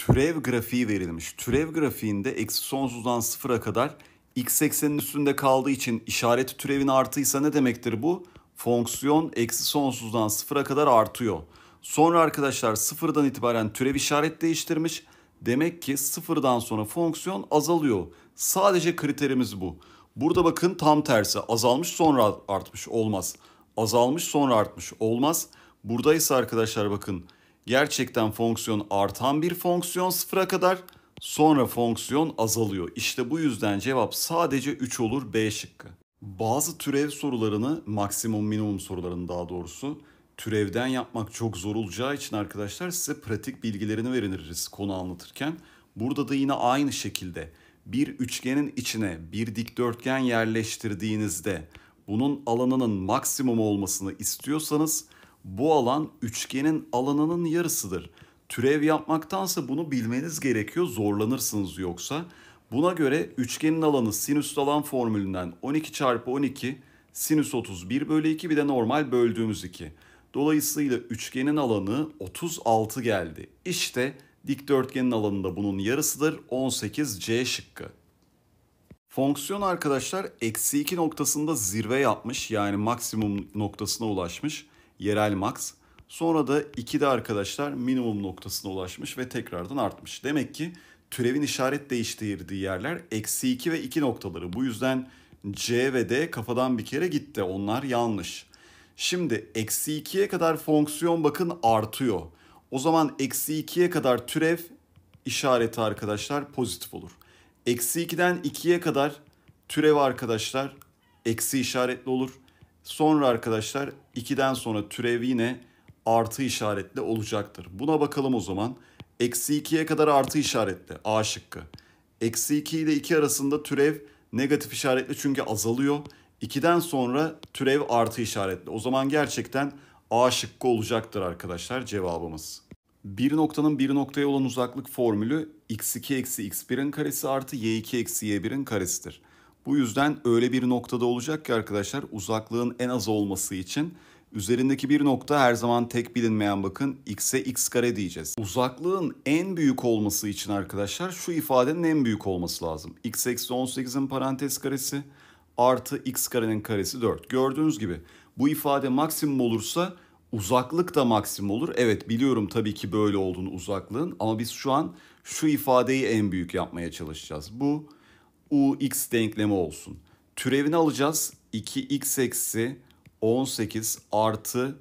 türev grafiği verilmiş. Türev grafiğinde eksi sonsuzdan sıfıra kadar x eksenin üstünde kaldığı için işareti türevin artıysa ne demektir bu? Fonksiyon eksi sonsuzdan sıfıra kadar artıyor. Sonra arkadaşlar sıfırdan itibaren türev işaret değiştirmiş. Demek ki sıfırdan sonra fonksiyon azalıyor. Sadece kriterimiz bu. Burada bakın tam tersi. Azalmış sonra artmış olmaz. Azalmış sonra artmış olmaz. Burada ise arkadaşlar bakın gerçekten fonksiyon artan bir fonksiyon sıfıra kadar, sonra fonksiyon azalıyor. İşte bu yüzden cevap sadece 3 olur, B şıkkı. Bazı türev sorularını, maksimum minimum sorularını daha doğrusu, türevden yapmak çok zor olacağı için arkadaşlar size pratik bilgilerini veririz konu anlatırken. Burada da yine aynı şekilde bir üçgenin içine bir dikdörtgen yerleştirdiğinizde bunun alanının maksimum olmasını istiyorsanız bu alan üçgenin alanının yarısıdır. Türev yapmaktansa bunu bilmeniz gerekiyor, zorlanırsınız yoksa. Buna göre üçgenin alanı sinüs alan formülünden 12 çarpı 12 sinüs 31 bölü 2 bir de normal böldüğümüz 2. Dolayısıyla üçgenin alanı 36 geldi. İşte dikdörtgenin alanı da bunun yarısıdır, 18 C şıkkı. Fonksiyon arkadaşlar eksi 2 noktasında zirve yapmış, yani maksimum noktasına ulaşmış, yerel max. Sonra da 2'de arkadaşlar minimum noktasına ulaşmış ve tekrardan artmış. Demek ki türevin işaret değiştirdiği yerler eksi 2 ve 2 noktaları. Bu yüzden C ve D kafadan bir kere gitti. Onlar yanlış. Şimdi eksi 2'ye kadar fonksiyon bakın artıyor. O zaman eksi 2'ye kadar türev işareti arkadaşlar pozitif olur. Eksi 2'den 2'ye kadar türev arkadaşlar eksi işaretli olur. Sonra arkadaşlar 2'den sonra türev yine artı işaretli olacaktır. Buna bakalım o zaman. Eksi 2'ye kadar artı işaretli, A şıkkı. Eksi 2 ile 2 arasında türev negatif işaretli çünkü azalıyor. 2'den sonra türev artı işaretli. O zaman gerçekten A şıkkı olacaktır arkadaşlar cevabımız. Bir noktanın bir noktaya olan uzaklık formülü x2 eksi x1'in karesi artı y2 eksi y1'in karesidir. Bu yüzden öyle bir noktada olacak ki arkadaşlar uzaklığın en az olması için üzerindeki bir nokta her zaman tek bilinmeyen, bakın x'e x kare diyeceğiz. Uzaklığın en büyük olması için arkadaşlar şu ifadenin en büyük olması lazım. X eksi 18'in parantez karesi artı x karenin karesi 4. Gördüğünüz gibi bu ifade maksimum olursa uzaklık da maksimum olur. Evet biliyorum tabii ki böyle olduğunu uzaklığın, ama biz şu an şu ifadeyi en büyük yapmaya çalışacağız. Bu ux denklemi olsun. Türevini alacağız. 2x eksi 18 artı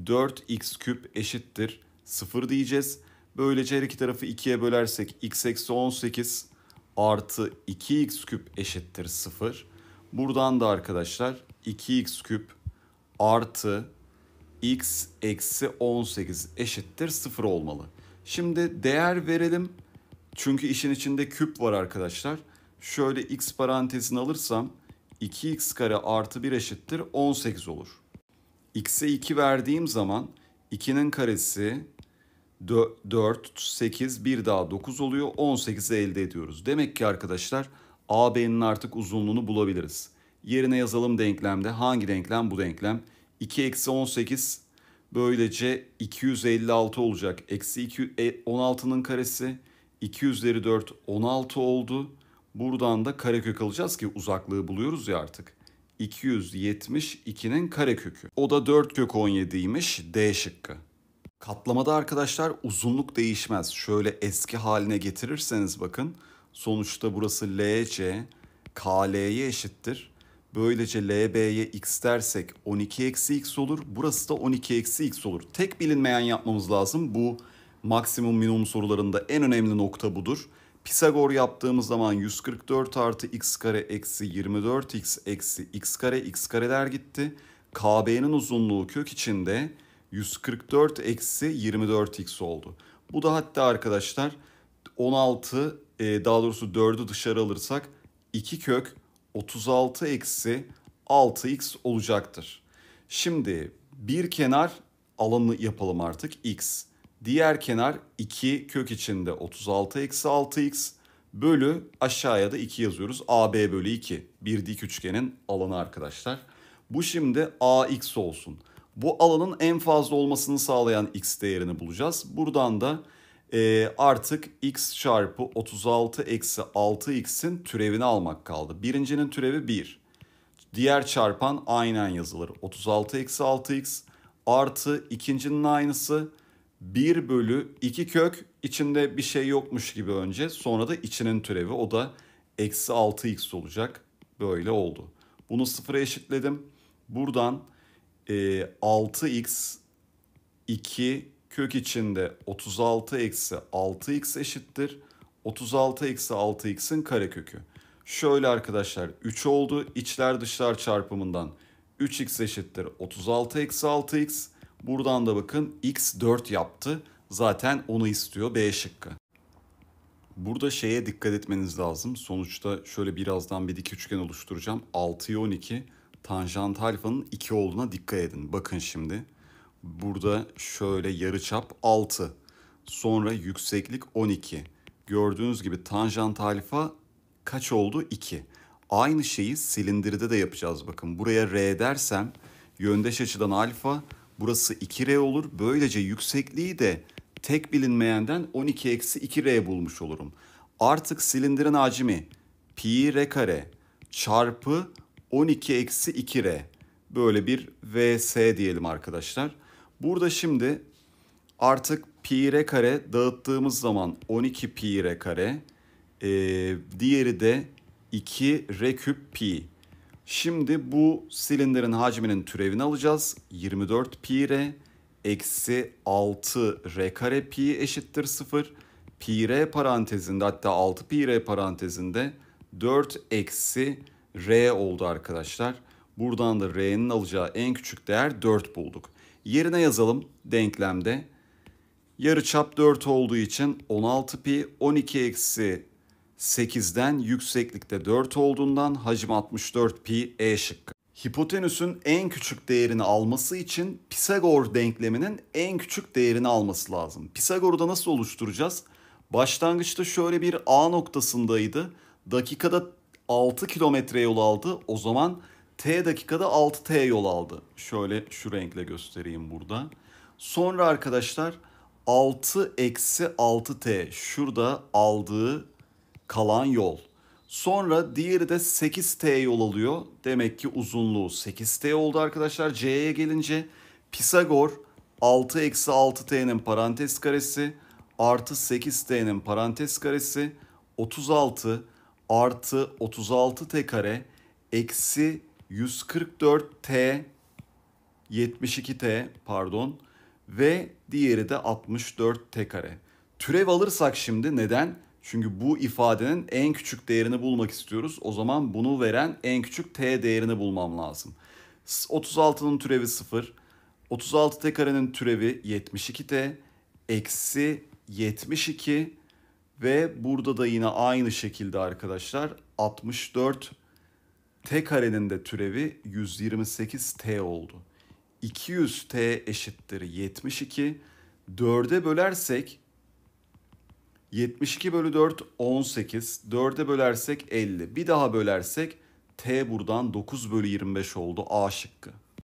4x küp eşittir 0 diyeceğiz. Böylece her iki tarafı 2'ye bölersek x eksi 18 artı 2x küp eşittir 0. Buradan da arkadaşlar 2x küp artı x eksi 18 eşittir 0 olmalı. Şimdi değer verelim. Çünkü işin içinde küp var arkadaşlar. Şöyle x parantezini alırsam 2x kare artı 1 eşittir 18 olur. X'e 2 verdiğim zaman 2'nin karesi 4, 8, 1 daha 9 oluyor. 18'i elde ediyoruz. Demek ki arkadaşlar AB'nin artık uzunluğunu bulabiliriz. Yerine yazalım denklemde. Hangi denklem? Bu denklem. 2 eksi 18 böylece 256 olacak. Eksi 16'nın karesi 2 üzeri 4 16 oldu. Buradan da karekök alacağız ki uzaklığı buluyoruz ya artık. 272'nin karekökü. O da 4 kök 17'ymiş, D şıkkı. Katlamada arkadaşlar uzunluk değişmez. Şöyle eski haline getirirseniz bakın. Sonuçta burası LC, KL'ye eşittir. Böylece LB'ye x dersek 12 eksi x olur. Burası da 12 eksi x olur. Tek bilinmeyen yapmamız lazım. Bu maksimum minimum sorularında en önemli nokta budur. Pisagor yaptığımız zaman 144 artı x kare eksi 24x eksi x kare, x kareler gitti. KB'nin uzunluğu kök içinde 144 eksi 24x oldu. Bu da hatta arkadaşlar 16, daha doğrusu 4'ü dışarı alırsak 2 kök 36 eksi 6x olacaktır. Şimdi bir kenar alanı yapalım artık x. Diğer kenar 2 kök içinde 36 eksi 6x bölü aşağıya da 2 yazıyoruz. AB bölü 2 bir dik üçgenin alanı arkadaşlar. Bu şimdi AX olsun. Bu alanın en fazla olmasını sağlayan x değerini bulacağız. Buradan da Artık x çarpı 36 eksi 6x'in türevini almak kaldı. Birincinin türevi 1. Diğer çarpan aynen yazılır. 36 eksi 6x artı ikincinin aynısı 1 bölü 2 kök, içinde bir şey yokmuş gibi önce, sonra da içinin türevi, o da eksi 6x olacak. Böyle oldu. Bunu sıfıra eşitledim. Buradan 6x 2 kök içinde 36 eksi 6x eşittir 36 eksi 6x'in karekökü. Şöyle arkadaşlar, 3 oldu. İçler dışlar çarpımından 3x eşittir 36 eksi 6x. Buradan da bakın x 4 yaptı. Zaten onu istiyor, B şıkkı. Burada şeye dikkat etmeniz lazım. Sonuçta şöyle birazdan bir dik üçgen oluşturacağım. 6'ya 12 tanjant alfanın 2 olduğuna dikkat edin. Bakın şimdi. Burada şöyle yarıçap 6. Sonra yükseklik 12. Gördüğünüz gibi tanjant alfa kaç oldu? 2. Aynı şeyi silindirde de yapacağız. Bakın buraya r dersem yöndeş açıdan alfa, burası 2r olur. Böylece yüksekliği de tek bilinmeyenden 12 eksi 2r bulmuş olurum. Artık silindirin hacmi pi r kare çarpı 12 eksi 2r. Böyle bir vs diyelim arkadaşlar. Burada şimdi artık pi r kare dağıttığımız zaman 12 pi r kare, diğeri de 2 r küp pi. Şimdi bu silindirin hacminin türevini alacağız. 24 pi r eksi 6 r kare pi eşittir 0. Pi r parantezinde, hatta 6 pi r parantezinde 4 eksi r oldu arkadaşlar. Buradan da r'nin alacağı en küçük değer 4 bulduk. Yerine yazalım denklemde. Yarıçap 4 olduğu için 16 pi, 12 eksi 8'den yükseklikte 4 olduğundan hacim 64 pi, E şıkkı. Hipotenüsün en küçük değerini alması için Pisagor denkleminin en küçük değerini alması lazım. Pisagor'u da nasıl oluşturacağız? Başlangıçta şöyle bir A noktasındaydı. Dakikada 6 kilometre yol aldı. O zaman T dakikada 6T yol aldı. Şöyle şu renkle göstereyim burada. Sonra arkadaşlar 6 eksi 6T şurada aldığı kalan yol. Sonra diğeri de 8T yol alıyor. Demek ki uzunluğu 8T oldu arkadaşlar. C'ye gelince Pisagor 6 eksi 6T'nin parantez karesi artı 8T'nin parantez karesi 36 artı 36T kare eksi 144T 72T pardon ve diğeri de 64T kare. Türev alırsak şimdi, neden? Çünkü bu ifadenin en küçük değerini bulmak istiyoruz. O zaman bunu veren en küçük t değerini bulmam lazım. 36'nın türevi 0. 36t karenin türevi 72t. Eksi 72 ve burada da yine aynı şekilde arkadaşlar 64 t karenin de türevi 128t oldu. 200t eşittir 72. 4'e bölersek 72 bölü 4 18. 4'e bölersek 50. Bir daha bölersek t buradan 9 bölü 25 oldu. A şıkkı.